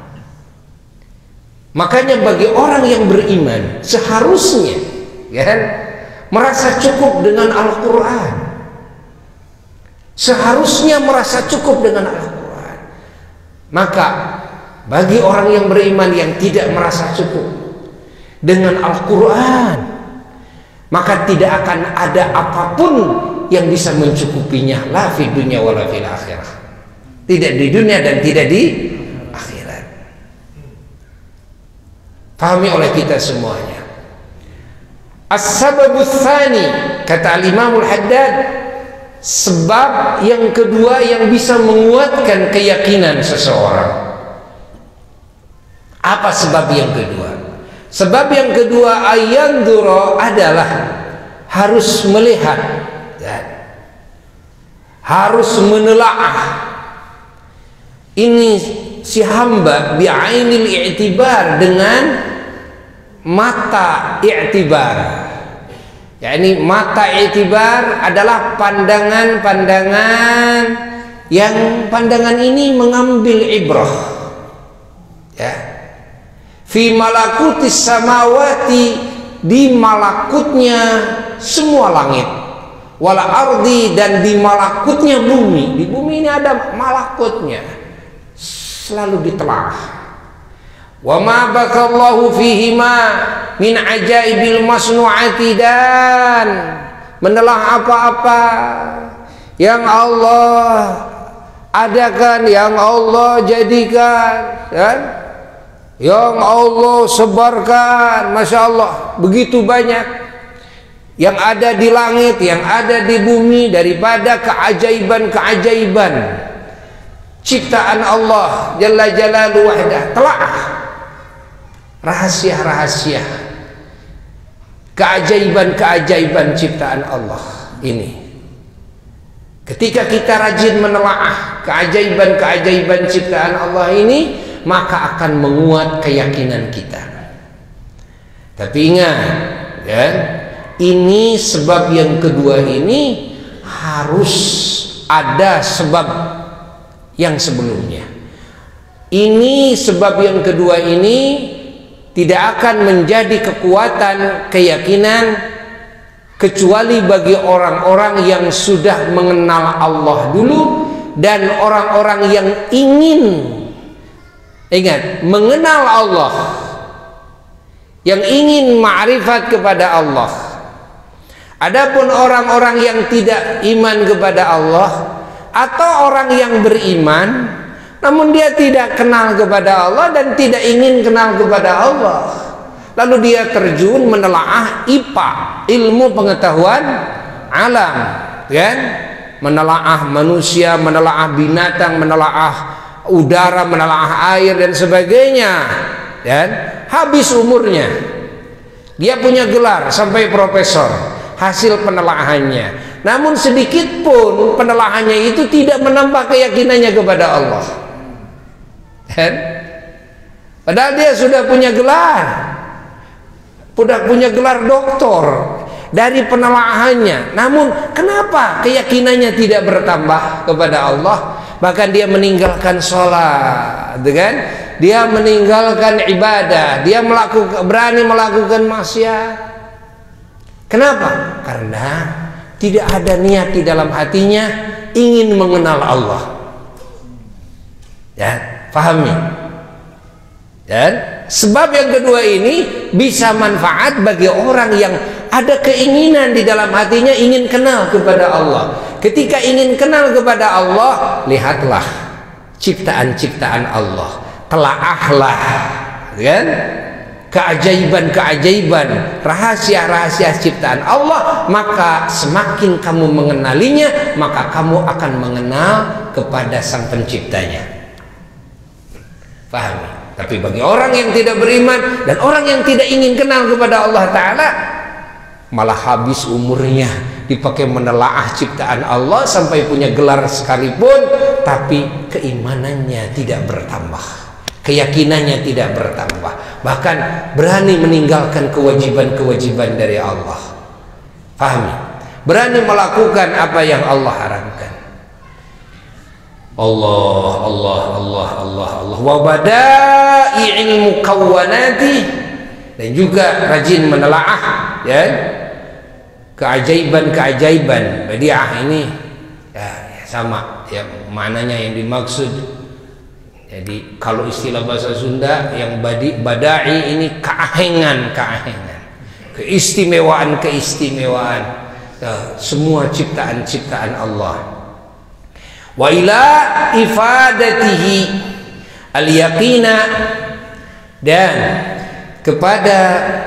Makanya bagi orang yang beriman seharusnya kan, merasa cukup dengan Al-Quran. Seharusnya merasa cukup dengan Al-Quran. Maka bagi orang yang beriman yang tidak merasa cukup dengan Al-Quran, maka tidak akan ada apapun yang bisa mencukupinya, la fi dunya wala fil akhirah. Tidak di dunia dan tidak di akhirat. Pahami oleh kita semuanya. As-sababus tsani, kata Al-Imam Al-Haddad, sebab yang kedua yang bisa menguatkan keyakinan seseorang. Apa sebab yang kedua? Sebab yang kedua ayandura adalah harus melihat dan harus menelaah ini si hamba bi'ainil i'tibar, dengan mata i'tibar. yakni mata i'tibar adalah pandangan-pandangan yang pandangan ini mengambil ibrah, ya, fi malakutis samawati, di malakutnya semua langit, wala ardi, dan di malakutnya bumi. Di bumi ini ada malakutnya, selalu ditelaah. Wa ma bakallahu fihima min ajaibil masnu'ati, dan menelah apa-apa yang Allah adakan, yang Allah jadikan, kan? Yang Allah sebarkan, Masya Allah, begitu banyak yang ada di langit, yang ada di bumi, daripada keajaiban-keajaiban ciptaan Allah Jalla Jalaluhu wahdah. Telaah rahasia-rahasia, keajaiban-keajaiban ciptaan Allah ini. Ketika kita rajin menelaah keajaiban-keajaiban ciptaan Allah ini, maka akan menguat keyakinan kita. Tapi ingat, ya, ini sebab yang kedua ini harus ada sebab yang sebelumnya. Ini sebab yang kedua ini tidak akan menjadi kekuatan keyakinan kecuali bagi orang-orang yang sudah mengenal Allah dulu, dan orang-orang yang ingin, ingat, mengenal Allah, yang ingin ma'rifat kepada Allah. Adapun orang-orang yang tidak iman kepada Allah, atau orang yang beriman namun dia tidak kenal kepada Allah dan tidak ingin kenal kepada Allah, lalu dia terjun menelaah IPA, ilmu pengetahuan alam, kan? Menelaah manusia, menelaah binatang, menelaah udara, menelaah air dan sebagainya, dan habis umurnya. Dia punya gelar sampai profesor hasil penelaahannya, namun sedikit pun penelaahannya itu tidak menambah keyakinannya kepada Allah, kan? Padahal dia sudah punya gelar, doktor dari penelaahannya, namun kenapa keyakinannya tidak bertambah kepada Allah? Bahkan dia meninggalkan sholat, kan? Dia meninggalkan ibadah, dia berani melakukan maksiat. Kenapa? Karena tidak ada niat di dalam hatinya ingin mengenal Allah. Ya, pahami? Dan sebab yang kedua ini bisa manfaat bagi orang yang ada keinginan di dalam hatinya ingin kenal kepada Allah. Ketika ingin kenal kepada Allah, lihatlah ciptaan-ciptaan Allah, telaahlah, kan? keajaiban-keajaiban, rahasia-rahasia ciptaan Allah, maka semakin kamu mengenalinya, maka kamu akan mengenal kepada Sang Penciptanya. Pahami? Tapi bagi orang yang tidak beriman dan orang yang tidak ingin kenal kepada Allah Ta'ala, malah habis umurnya dipakai menelaah ciptaan Allah sampai punya gelar sekalipun, tapi keimanannya tidak bertambah, keyakinannya tidak bertambah, bahkan berani meninggalkan kewajiban-kewajiban dari Allah. Pahami? Berani melakukan apa yang Allah haramkan. Allah wa bada'i'il mukawwanati, dan juga rajin menelaah ya keajaiban-keajaiban. Badi'ah ini ya sama ya maknanya yang dimaksud. Jadi kalau istilah bahasa Sunda yang bada'i ini keahengan, keistimewaan, semua ciptaan-ciptaan Allah. Wa ila ifadatihi al-yaqina, dan kepada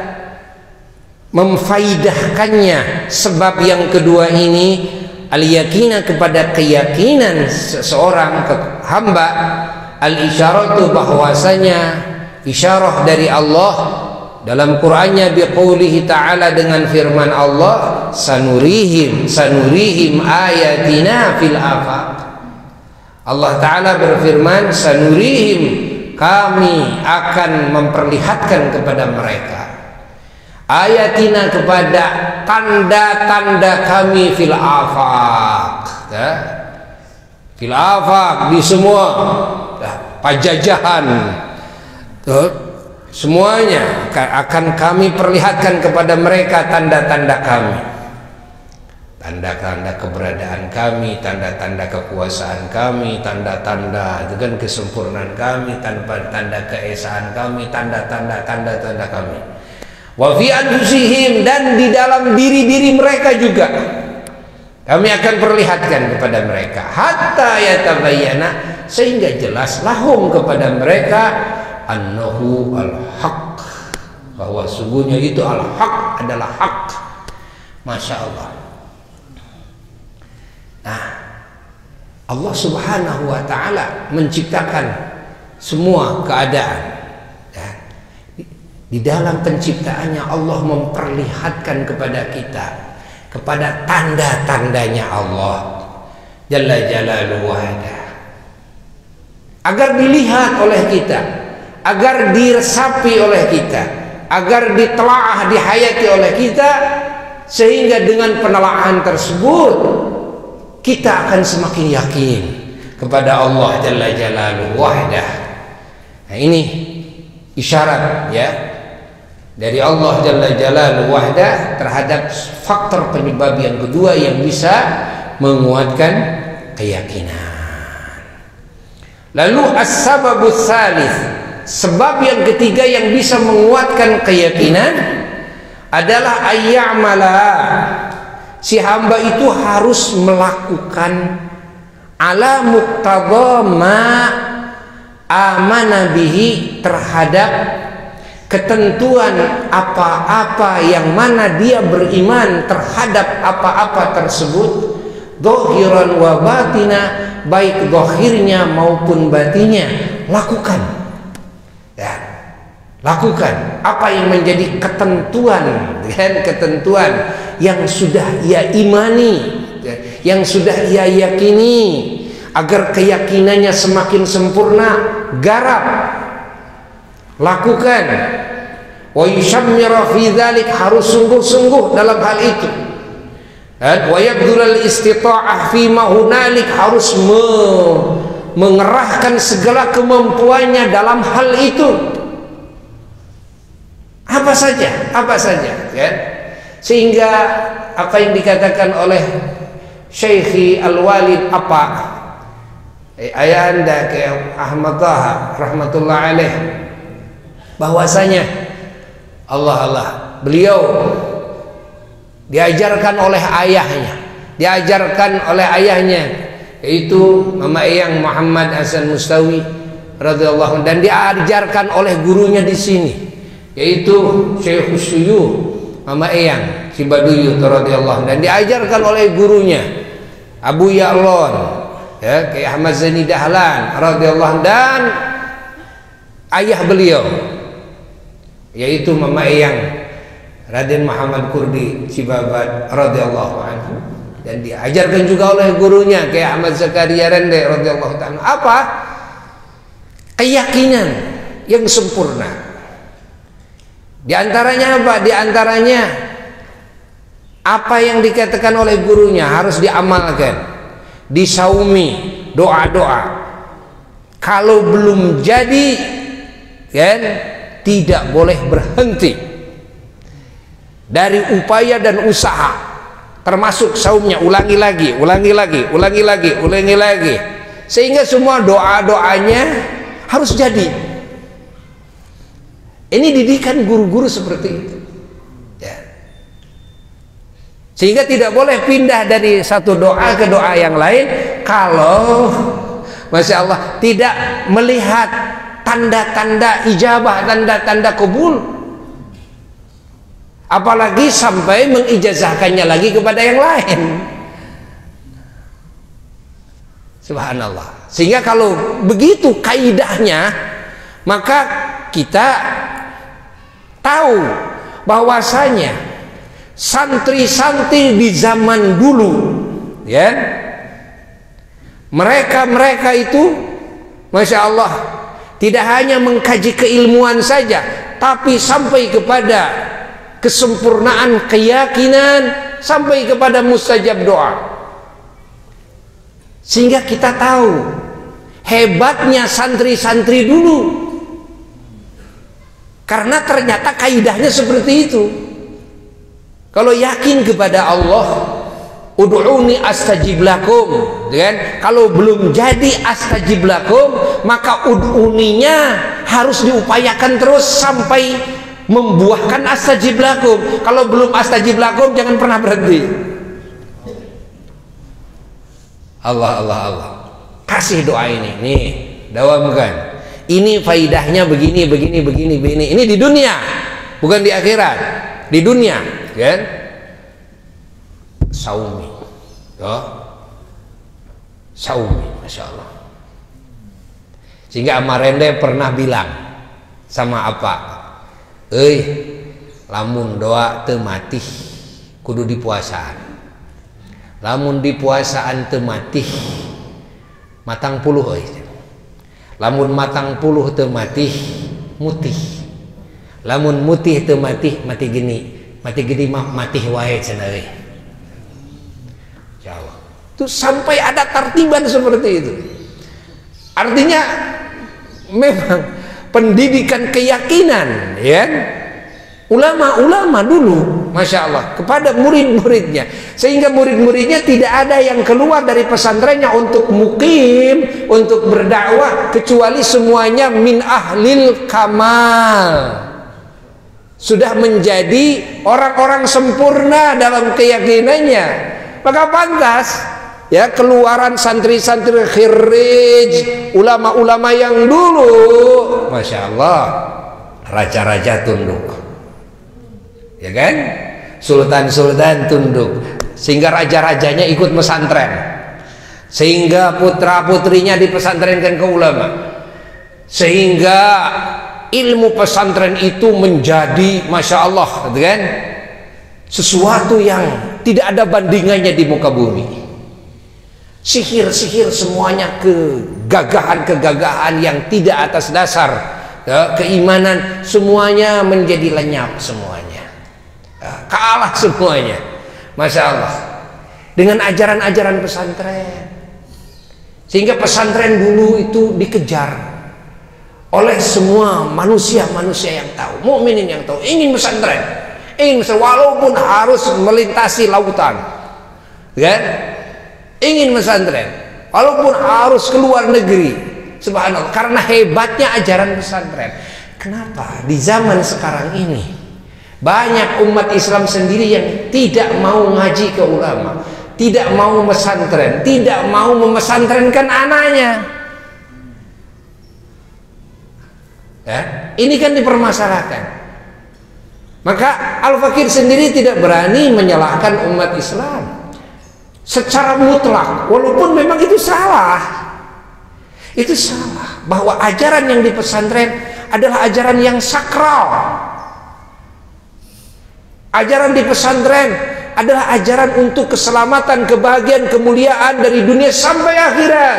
memfaidahkannya sebab yang kedua ini, al-yaqina, kepada keyakinan seseorang hamba, al-isyaratu, bahwasanya isyarah dari Allah dalam Qur'annya biqaulihi ta'ala, dengan firman Allah, sanurihim ayatina fil afaq. Allah Ta'ala berfirman, sanurihim, kami akan memperlihatkan kepada mereka, ayatina, kepada tanda-tanda kami, fil afaq ya. Fil afaq, di semua ya, pajajahan semuanya akan kami perlihatkan kepada mereka tanda-tanda kami, tanda-tanda keberadaan kami, tanda-tanda kekuasaan kami, tanda-tanda dengan kesempurnaan kami, tanda-tanda keesaan kami, tanda-tanda kami. Wa fi anfusihim, dan di dalam diri-diri mereka juga kami akan perlihatkan kepada mereka, hatta yatabayyana, sehingga jelas lahum, kepada mereka, annahu al-haq, bahwa sungguhnya itu al-haq adalah hak. Masya Allah. Nah, Allah Subhanahu wa Ta'ala menciptakan semua keadaan ya. Di dalam penciptaannya Allah memperlihatkan kepada kita, kepada tanda-tandanya Allah Jalla Jalaluhu wahda, agar dilihat oleh kita, agar diresapi oleh kita, agar ditelaah, dihayati oleh kita, sehingga dengan penelaahan tersebut kita akan semakin yakin kepada Allah Jalla Jalaluhu wahdah. Nah, ini isyarat ya dari Allah Jalla Jalaluhu wahdah terhadap faktor penyebab yang kedua yang bisa menguatkan keyakinan. Lalu as-sababus tsalits, sebab yang ketiga yang bisa menguatkan keyakinan adalah ayyamala, si hamba itu harus melakukan ala muqtadha ma amana bihi, terhadap ketentuan apa-apa yang mana dia beriman terhadap apa-apa tersebut, zahiran wa batina, baik zahirnya maupun batinnya. Lakukan ya, lakukan apa yang menjadi ketentuan dan ketentuan yang sudah ia imani, yang sudah ia yakini, agar keyakinannya semakin sempurna. Garap, lakukan. Wa yushammira fi dzalik, harus sungguh-sungguh dalam hal itu. Dan wa yabdulul istita'ah fi ma hunalik, harus mengerahkan segala kemampuannya dalam hal itu. Apa saja ya. Sehingga apa yang dikatakan oleh Syekhi Al-Walid Ayahanda ke Ahmad Taha rahmatullah alaih, bahwasanya beliau diajarkan oleh ayahnya, yaitu Mama Eyang Muhammad Hasan Mustawi radhiyallahu, dan diajarkan oleh gurunya di sini, yaitu Syekh Syuyuh Mama Eyang Cibaduyut radhiyallahu, dan diajarkan oleh gurunya Abu Ya'lon, ya, Kiai Ahmad Zaini Dahlan radhiyallahu, dan ayah beliau yaitu Mama Eyang Raden Muhammad Kurdi Cibabat radhiyallahu anhu, dan diajarkan juga oleh gurunya Kiai Ahmad Zakaria Rende radhiyallahu ta'ala. Apa? Keyakinan yang sempurna. Di antaranya apa? Di antaranya apa yang dikatakan oleh gurunya harus diamalkan, disaumi, doa-doa. Kalau belum jadi, kan, tidak boleh berhenti dari upaya dan usaha, termasuk saumnya. Ulangi lagi, ulangi lagi, ulangi lagi, ulangi lagi, sehingga semua doa-doanya harus jadi. Ini didikan guru-guru seperti itu, ya. Sehingga tidak boleh pindah dari satu doa ke doa yang lain kalau, Masya Allah, tidak melihat tanda-tanda ijabah, tanda-tanda kabul, apalagi sampai mengijazahkannya lagi kepada yang lain. Subhanallah. Sehingga kalau begitu kaidahnya, maka kita tahu bahwasanya santri-santri di zaman dulu, ya, mereka itu, Masya Allah, tidak hanya mengkaji keilmuan saja, tapi sampai kepada kesempurnaan keyakinan, sampai kepada mustajab doa. Sehingga kita tahu hebatnya santri-santri dulu, karena ternyata kaidahnya seperti itu. Kalau yakin kepada Allah, ud'uni astajib lakum, kan? Kalau belum jadi astajib lakum, maka ud'uninya harus diupayakan terus sampai membuahkan astajib lakum. Kalau belum astajib lakum, jangan pernah berhenti. Allah, Allah, Allah, kasih doa ini, nih, dawamkan. Ini faidahnya begini, begini, begini, begini. Ini di dunia, bukan di akhirat. Di dunia, kan? Saumi, ya, saumi, Masya Allah. Sehingga Amarende pernah bilang sama apa? Lamun doa teu mati kudu dipuasaan. Lamun dipuasaan teu mati matang puluh euy. Lamun matang puluh teu mati mutih. Lamun mutih teu mati mati gini. Mati gini mah mati wae cenah euy. Jawab. Itu sampai ada tartiban seperti itu. Artinya memang pendidikan keyakinan, ya, ulama-ulama dulu, Masya Allah, kepada murid-muridnya, sehingga murid-muridnya tidak ada yang keluar dari pesantrennya untuk mukim, untuk berdakwah, kecuali semuanya min ahlil kamal, sudah menjadi orang-orang sempurna dalam keyakinannya. Maka pantas, ya, keluaran santri-santri khirij, ulama-ulama yang dulu, Masya Allah, raja-raja tunduk, ya kan, sultan-sultan tunduk, sehingga raja-rajanya ikut pesantren, sehingga putra-putrinya dipesantrenkan ke ulama, sehingga ilmu pesantren itu menjadi, Masya Allah, kan, sesuatu yang tidak ada bandingannya di muka bumi. Sihir-sihir semuanya, kegagahan-kegagahan yang tidak atas dasar, ya, keimanan, semuanya menjadi lenyap semuanya, ya, kalah semuanya, Masya Allah, dengan ajaran-ajaran pesantren. Sehingga pesantren dulu itu dikejar oleh semua manusia-manusia yang tahu, mukminin yang tahu, ingin pesantren, walaupun harus melintasi lautan, kan, ingin pesantren, walaupun harus keluar negeri, subhanallah, karena hebatnya ajaran pesantren. Kenapa di zaman sekarang ini banyak umat Islam sendiri yang tidak mau ngaji ke ulama, tidak mau pesantren, tidak mau memesantrenkan anaknya, ya, ini kan dipermasalahkan. Maka Al-Fakir sendiri tidak berani menyalahkan umat Islam secara mutlak, walaupun memang itu salah. Itu salah, bahwa ajaran yang di pesantren adalah ajaran yang sakral. Ajaran di pesantren adalah ajaran untuk keselamatan, kebahagiaan, kemuliaan dari dunia sampai akhirat.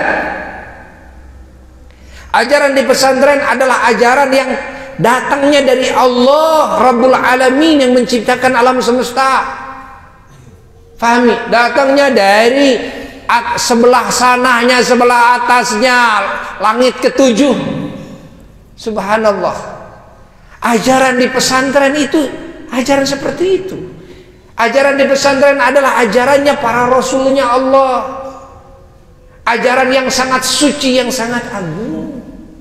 Ajaran di pesantren adalah ajaran yang datangnya dari Allah Rabbul Alamin yang menciptakan alam semesta. Fahami? Datangnya dari sebelah sananya, sebelah atasnya, langit ketujuh. Subhanallah. Ajaran di pesantren itu ajaran seperti itu. Ajaran di pesantren adalah ajarannya para rasulnya Allah. Ajaran yang sangat suci, yang sangat agung.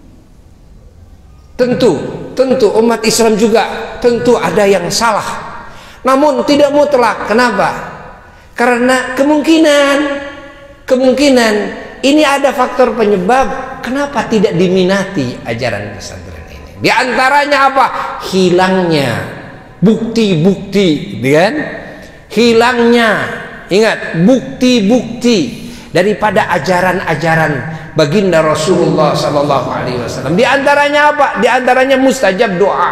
Tentu umat Islam juga tentu ada yang salah, namun tidak mutlak. Kenapa? Karena kemungkinan ini ada faktor penyebab kenapa tidak diminati ajaran pesantren ini. Di antaranya apa? Hilangnya bukti-bukti, kan? Hilangnya, ingat, bukti-bukti daripada ajaran-ajaran baginda Rasulullah sallallahu alaihi wasallam. Di antaranya apa? Di antaranya mustajab doa.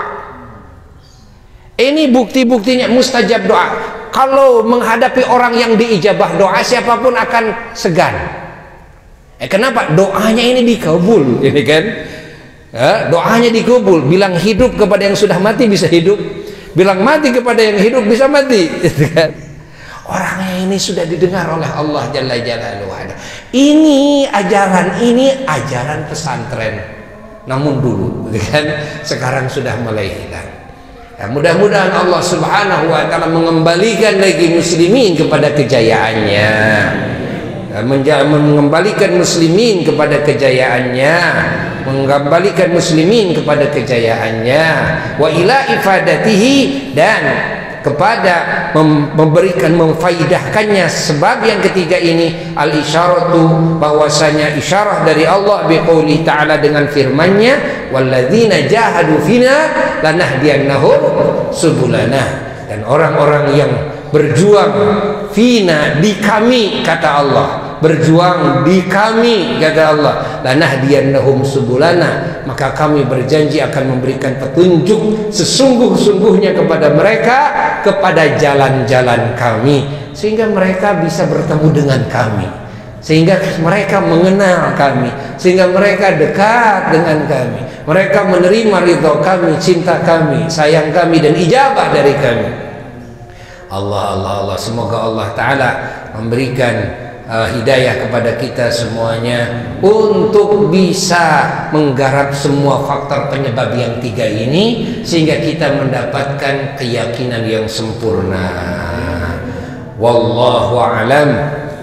Ini bukti-buktinya mustajab doa. Kalau menghadapi orang yang diijabah doa, siapapun akan segan. Kenapa? Doanya ini dikabul, ini kan? Doanya dikabul. Bilang hidup kepada yang sudah mati bisa hidup, bilang mati kepada yang hidup bisa mati, kan? Orangnya ini sudah didengar oleh Allah Jalla Jalaluhu. Ini ajaran pesantren. Namun dulu, kan, sekarang sudah mulai hilang. Ya, mudah-mudahan Allah Subhanahu wa taala mengembalikan lagi muslimin kepada kejayaannya. Mengembalikan muslimin kepada kejayaannya, mengembalikan muslimin kepada kejayaannya, wa ila ifadatihi, dan kepada memberikan, memfaidahkannya. Sebab yang ketiga ini al-isyaratu, bahwasanya isyarah dari Allah biqouli ta'ala dengan firman-Nya, walladzina jahadu fina lanahdiyannahum subulana, dan orang-orang yang berjuang fina, di kami, kata Allah, berjuang di kami, kata Allah, lanahdiyannahum subulana, maka kami berjanji akan memberikan petunjuk sesungguh-sungguhnya kepada mereka, kepada jalan-jalan kami, sehingga mereka bisa bertemu dengan kami, sehingga mereka mengenal kami, sehingga mereka dekat dengan kami, mereka menerima ridho kami, cinta kami, sayang kami, dan ijabah dari kami. Allah, semoga Allah Ta'ala memberikan hidayah kepada kita semuanya untuk bisa menggarap semua faktor penyebab yang tiga ini, sehingga kita mendapatkan keyakinan yang sempurna. Wallahu a'lam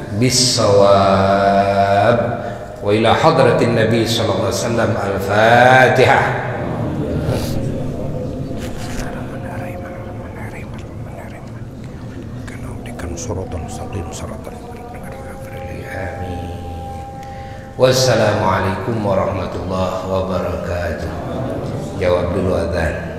bissawab. Wa ila hadratin Nabi sallallahu alaihi wasallam. Al-Fatihah. Wassalamualaikum warahmatullahi wabarakatuh. Jawab dulu adzan.